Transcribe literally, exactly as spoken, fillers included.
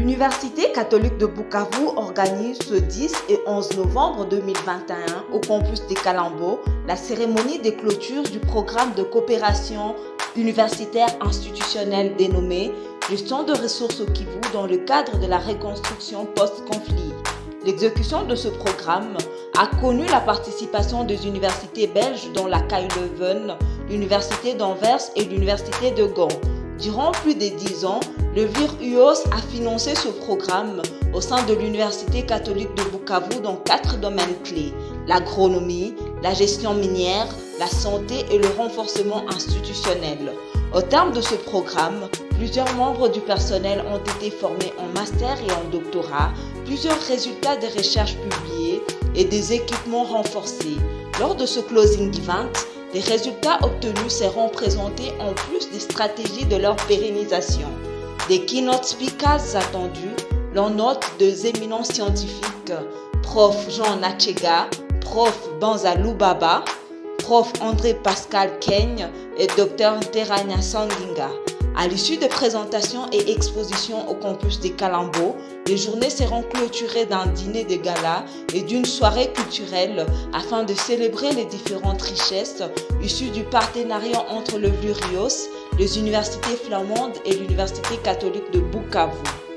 L'Université catholique de Bukavu organise ce dix et onze novembre deux mille vingt et un au campus de Kalambo la cérémonie des clôtures du programme de coopération universitaire institutionnelle dénommé Gestion de ressources au Kivu dans le cadre de la reconstruction post-conflit. L'exécution de ce programme a connu la participation des universités belges dont la K U Leuven, l'Université d'Anvers et l'Université de Gand. Durant plus de dix ans, le V I R U O S a financé ce programme au sein de l'Université catholique de Bukavu dans quatre domaines clés: l'agronomie, la gestion minière, la santé et le renforcement institutionnel. Au terme de ce programme, plusieurs membres du personnel ont été formés en master et en doctorat, plusieurs résultats de recherche publiés et des équipements renforcés. Lors de ce closing event, les résultats obtenus seront présentés en plus des stratégies de leur pérennisation. Des keynote speakers attendus, l'on note deux éminents scientifiques, Prof Jean Nachega, Prof Banzalou Baba, Prof André Pascal Keigne et Dr Terania Sanginga. À l'issue des présentations et expositions au campus de Kalambo, les journées seront clôturées d'un dîner de gala et d'une soirée culturelle afin de célébrer les différentes richesses issues du partenariat entre le V I R U O S, les universités flamandes et l'Université catholique de Bukavu.